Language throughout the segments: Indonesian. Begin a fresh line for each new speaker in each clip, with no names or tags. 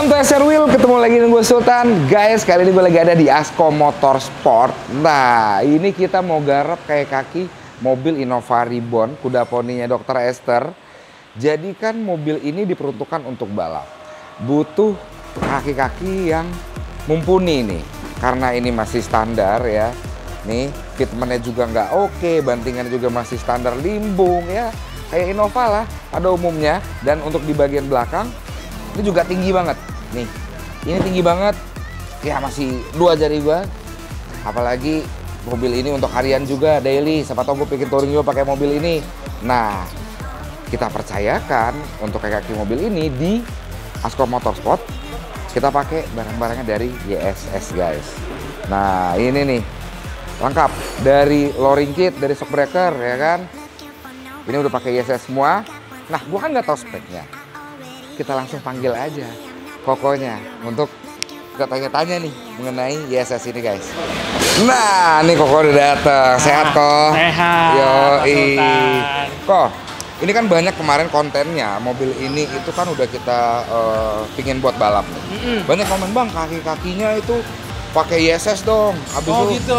Welcome to SR Wheel, ketemu lagi dengan gue Sultan. Guys, kali ini gue lagi ada di Asko Motorsport. Nah, ini kita mau garap kayak kaki mobil Innova Reborn, kuda poninya Dr. Esther. Jadi kan mobil ini diperuntukkan untuk balap. Butuh kaki-kaki yang mumpuni nih. Karena ini masih standar ya. Nih, fitmentnya juga nggak oke, bantingan juga masih standar limbung ya. Kayak Innova lah pada umumnya. Dan untuk di bagian belakang, ini juga tinggi banget. Nih, ini tinggi banget. Ya masih 2 jari gua. Apalagi mobil ini untuk harian juga, daily. Siapa tahu gue pikir touring juga pakai mobil ini. Nah, kita percayakan untuk kaki mobil ini di Asko Motorsport. Kita pakai barang-barangnya dari YSS, guys. Nah, ini nih lengkap dari lowering kit, dari shock breaker, ya kan. Ini udah pakai YSS semua. Nah, gua kan nggak tahu speknya. Kita langsung panggil aja Kokonya untuk kita tanya-tanya nih mengenai YSS ini, guys. Nah, nih Koko udah datang. Sehat kok?
Sehat.
Yoi. Kok, ini kan banyak kemarin kontennya. Mobil ini itu kan udah kita pingin buat balap nih. Banyak komen, bang, kaki-kakinya itu pakai YSS dong. Habis
oh
itu,
gitu.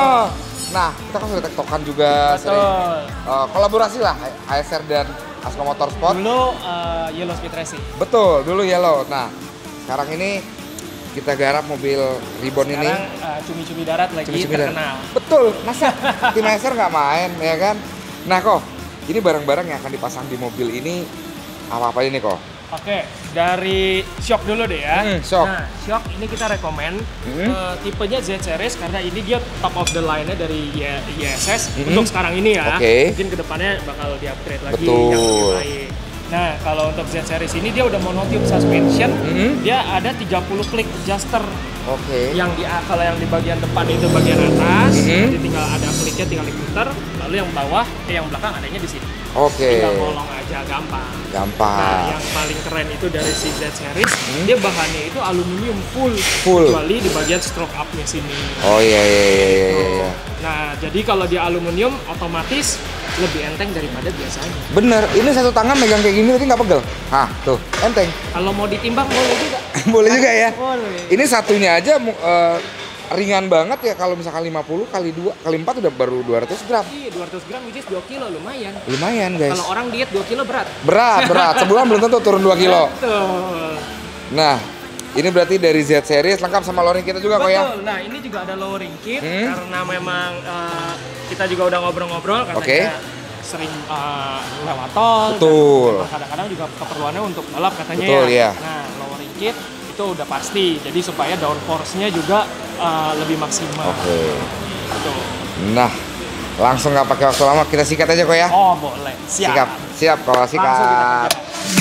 Nah, kita kan sudah tektokan juga.
Betul.
Sering kolaborasi lah ASR dan Asko Motorsport.
Dulu Yellow Speed Racing.
Betul, dulu Yellow. Nah, sekarang ini kita garap mobil Reborn ini.
Sekarang cumi-cumi darat lagi
Cumi-cumi
terkenal.
darat. Betul, masa tim ASR nggak main, ya kan? Nah, kok, ini barang-barang yang akan dipasang di mobil ini apa-apa ini kok?
Oke, dari shock dulu deh ya.
Shock.
Nah, shock ini kita rekomen tipenya Z Series karena ini dia top of the line-nya dari YSS untuk sekarang ini ya. Mungkin kedepannya bakal di-upgrade lagi yang lebih baik. Nah, kalau untuk Z Series ini dia udah monotube suspension, dia ada 30 klik adjuster. Yang kalau yang di bagian depan itu bagian atas, jadi tinggal ada kliknya, tinggal diputar. Lalu yang bawah, yang belakang adanya di sini. Tinggal ngolong aja, gampang. Nah, yang paling keren itu dari si Z Series, dia bahannya itu aluminium full. Kecuali di bagian stroke up-nya sini.
Iya.
Nah, jadi kalau dia aluminium otomatis lebih enteng daripada biasanya.
Bener, ini satu tangan megang kayak gini tapi nggak pegel. Hah, tuh, enteng.
Kalau mau ditimbang boleh juga.
Boleh juga ya?
Boleh.
Ini satunya aja ringan banget ya, kalau misalkan 50 kali 2 kali 4 udah baru 200 gram.
Iya, 200 gram which is 2 kilo, lumayan.
Lumayan, guys.
Kalau orang diet 2 kilo berat.
Berat. Sebulan belum tentu turun 2 kilo.
Betul.
Nah, ini berarti dari Z Series lengkap sama lowering kita juga kok ya?
Betul. Nah, ini juga ada lowering kit karena memang kita juga udah ngobrol-ngobrol katanya sering lewat tol.
Betul.
Kadang-kadang juga keperluannya untuk balap katanya.
Betul, ya.
Nah, lowering kit itu udah pasti. Jadi supaya downforce-nya juga lebih maksimal. Betul.
Nah, langsung nggak pakai waktu lama, kita sikat aja kok ya?
Oh, boleh.
Siap kalau sikat.
Langsung kita kerjakan.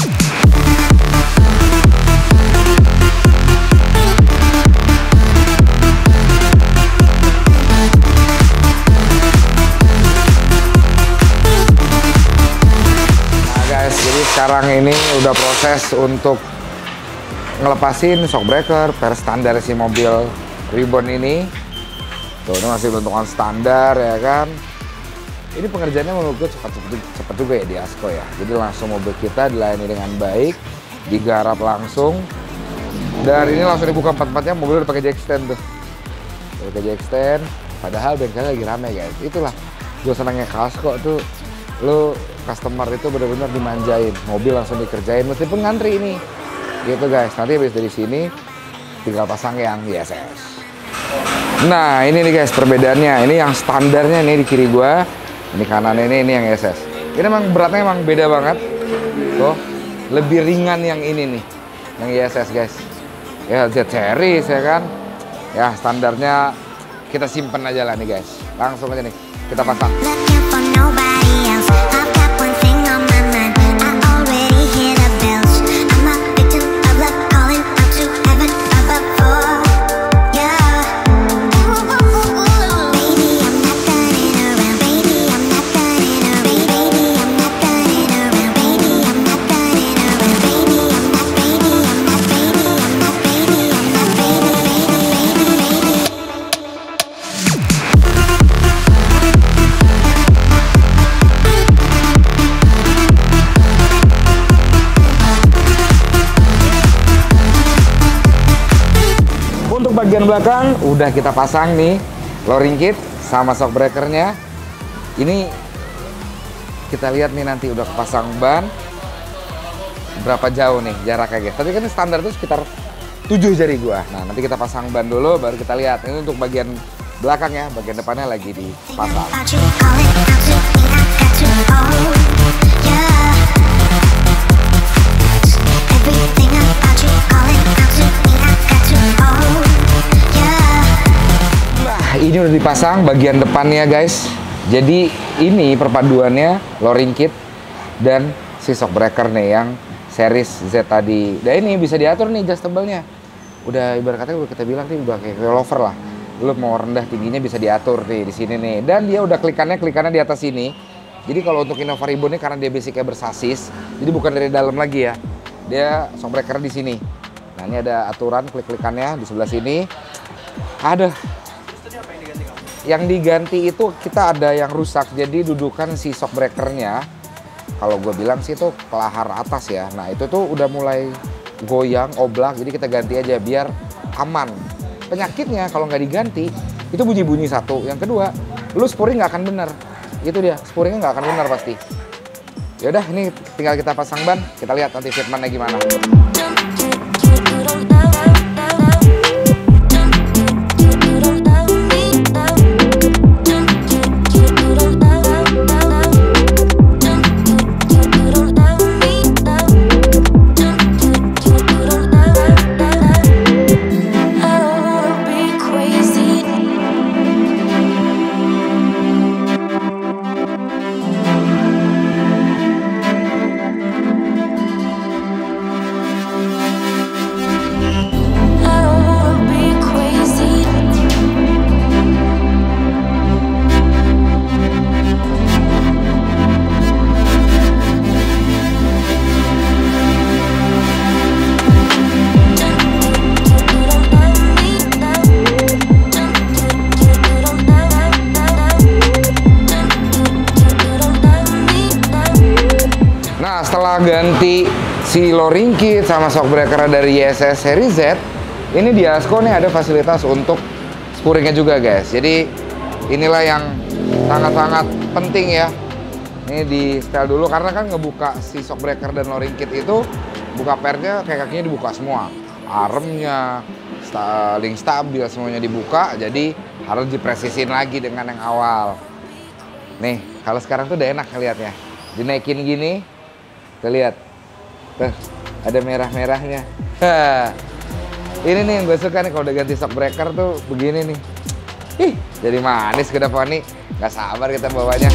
Jadi sekarang ini udah proses untuk ngelepasin shock breaker per standar si mobil Reborn ini. Tuh, ini masih bentukan standar ya kan. Ini pengerjaannya menurut gue cepat juga ya di Asko ya. Jadi langsung mobil kita dilayani dengan baik, digarap langsung. Dan ini langsung dibuka empat-empatnya, mobil udah pakai jack stand tuh. Udah pakai jack stand, padahal bengkelnya lagi rame guys. Itulah gue senangnya ke Asko tuh. Lu customer itu benar-benar dimanjain, mobil langsung dikerjain meskipun ngantri ini, gitu guys. Nanti habis dari sini tinggal pasang yang YSS. Nah, ini nih guys perbedaannya. Ini yang standarnya nih di kiri gua, ini kanan ini yang YSS. Ini emang beratnya emang beda banget. Tuh, lebih ringan yang ini nih, yang YSS guys. Ya Z Series ya kan. Ya standarnya kita simpen aja lah nih guys. Langsung aja nih kita pasang. bagian belakang udah kita pasang nih lowering kit sama shock breakernya. Ini kita lihat nih nanti udah pasang ban berapa jauh nih jaraknya guys. Tadi kan standar itu sekitar 7 jari gua. Nah, nanti kita pasang ban dulu baru kita lihat. Ini untuk bagian belakang ya, bagian depannya lagi dipasang. Nah, ini udah dipasang bagian depannya guys. Jadi ini perpaduannya lowering kit dan si shock breaker nih yang series Z tadi. Dan ini bisa diatur nih adjustable-nya. Udah ibarat kata kita bilang nih udah kayak lover lah. Lu mau rendah tingginya bisa diatur nih di sini nih. Dan dia udah klikannya di atas sini. Jadi kalau untuk Innova Reborn ini karena dia basicnya bersasis, jadi bukan dari dalam lagi ya. Dia shock breaker di sini. Nah, ini ada aturan klik-klikannya di sebelah sini. Ada. Yang diganti itu kita ada yang rusak. Jadi dudukan si shock breakernya, kalau gue bilang sih itu kelahar atas ya. Nah, itu tuh udah mulai goyang, oblak. Jadi kita ganti aja biar aman. Penyakitnya kalau nggak diganti, itu bunyi-bunyi satu. Yang kedua, lu sporing nggak akan bener. Itu dia, sporingnya nggak akan bener pasti. Yaudah, ini tinggal kita pasang ban. Kita lihat nanti fitmentnya gimana. Setelah ganti si lowering kit sama shock breaker dari YSS seri Z, ini di Asko nih ada fasilitas untuk sporingnya juga guys. Jadi inilah yang sangat-sangat penting ya. Ini di setel dulu karena kan ngebuka si shock breaker dan lowering kit itu buka pernya kayak kakinya dibuka semua. Armnya, link stabil semuanya dibuka, jadi harus dipresisin lagi dengan yang awal. Nih, kalau sekarang tuh udah enak lihatnya. Dinaikin gini, kita lihat, tuh ada merah-merahnya. Ini nih yang gue suka nih kalau udah ganti shock breaker tuh begini nih. Ih, jadi manis ke depan nih. Gak sabar kita bawanya.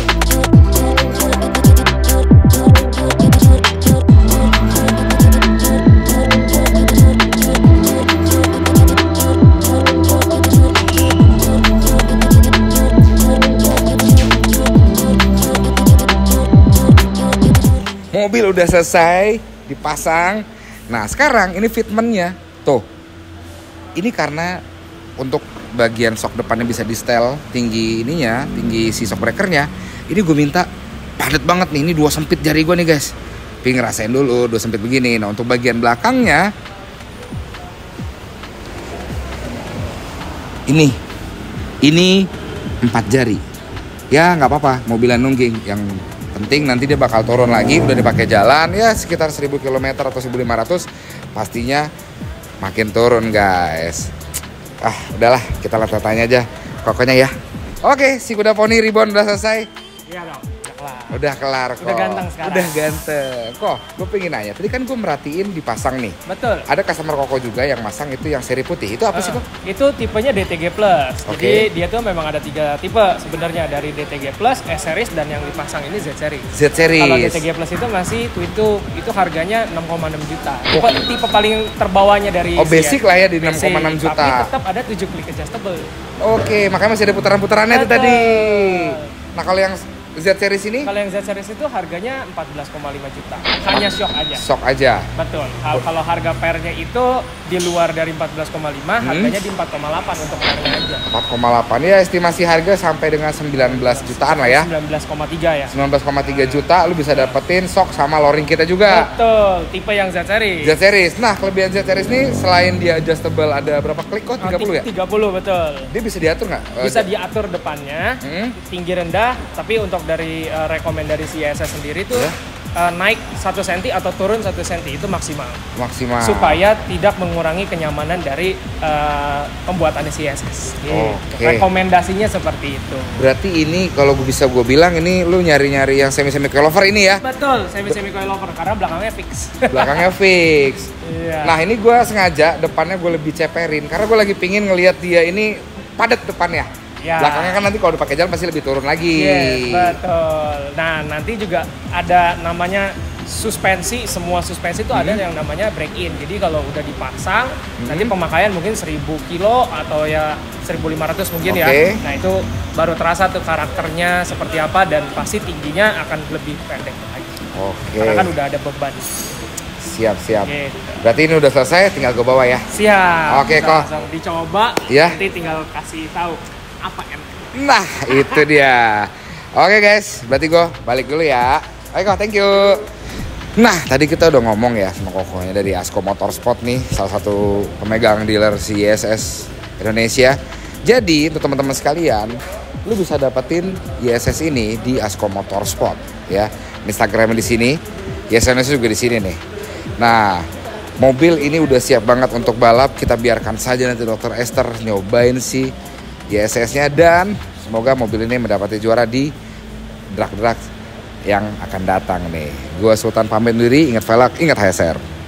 Mobil udah selesai dipasang. Nah, sekarang ini fitmentnya tuh. Ini karena untuk bagian shock depannya bisa di setel tinggi ininya, tinggi si shock breakernya. Ini gue minta padat banget nih. Ini dua sempit jari gue nih guys. Tapi ngerasain dulu dua sempit begini. Nah, untuk bagian belakangnya ini 4 jari. Ya nggak apa-apa, mobilan nungging. Yang penting nanti dia bakal turun lagi, udah dipakai jalan ya sekitar 1000 km atau 1500 pastinya makin turun guys. Udahlah kita lihat tanya aja pokoknya ya. Oke, si kuda poni Reborn udah selesai.
Iya dong, udah kelar.
Udah kelar kok.
Udah ganteng sekarang.
Udah ganteng. Kok, gue pengen nanya. Tadi kan gue merhatiin dipasang nih.
Betul.
Ada customer Koko juga yang masang itu yang seri putih. Itu apa sih kok?
Itu tipenya DTG Plus. Jadi dia tuh memang ada 3 tipe sebenarnya, dari DTG Plus, S series dan yang dipasang ini Z series.
Z series.
Kalau DTG Plus itu masih twin tube, itu harganya 6,6 juta. Tipe paling terbawahnya dari
basic lah ya di 6,6 juta.
Tapi tetap ada 7 klik adjustable.
Oke, makanya masih ada putaran-putarannya itu tadi. Nah, kalau yang Z series ini?
Kalau yang Z series itu harganya 14,5 juta. Hanya shock aja.
Shock aja.
Betul. Kalau harga pairnya itu di luar dari 14,5, harganya di 4,8 untuk pairnya aja.
4,8 ya, estimasi harga sampai dengan 19 jutaan lah ya.
19,3 ya.
19,3 juta lu bisa dapetin shock sama loring kita juga.
Betul, tipe yang Z series.
Z series. Nah, kelebihan Z series ini selain dia adjustable ada berapa klik kok? 30 ya?
30 betul.
Dia bisa diatur nggak?
Bisa diatur depannya, tinggi rendah, tapi untuk dari rekomendasi ISS sendiri tuh naik 1 cm atau turun 1 cm itu maksimal.
Maksimal.
Supaya tidak mengurangi kenyamanan dari pembuatan ISS.
Oke.
Rekomendasinya seperti itu.
Berarti ini kalau gue bilang ini lu nyari-nyari yang semi coilover ini ya?
Betul, semi coilover karena belakangnya fix.
Belakangnya fix.
Iya.
Nah ini gue sengaja depannya gue lebih ceperin karena gue lagi pingin ngelihat dia ini padat depannya. Ya. Belakangnya kan nanti kalau udah pakai jalan pasti lebih turun lagi.
Yes, betul. Nah nanti juga ada namanya suspensi, semua suspensi itu ada yang namanya break in. Jadi kalau udah dipasang, nanti pemakaian mungkin 1000 kilo atau ya 1500 mungkin ya. Nah itu baru terasa tuh karakternya seperti apa dan pasti tingginya akan lebih pendek lagi. Karena kan udah ada beban.
Siap. Gitu. Berarti ini udah selesai, tinggal gue bawa ya.
Siap.
Oke kok.
Langsung dicoba.
Ya.
Nanti tinggal kasih tahu apa enak.
Nah itu dia. Oke guys, berarti gue balik dulu ya. Oke kok, thank you. Nah tadi kita udah ngomong ya sama kokonya dari Asko Motorsport nih, salah satu pemegang dealer ISS Indonesia. Jadi untuk teman-teman sekalian, lu bisa dapetin ISS ini di Asko Motorsport ya. Instagramnya di sini, ISS juga di sini nih. Nah mobil ini udah siap banget untuk balap. Kita biarkan saja nanti Dr. Esther nyobain si ISS-nya dan semoga mobil ini mendapati juara di drag yang akan datang nih. Gua Sultan pamit diri, ingat velg, ingat HSR.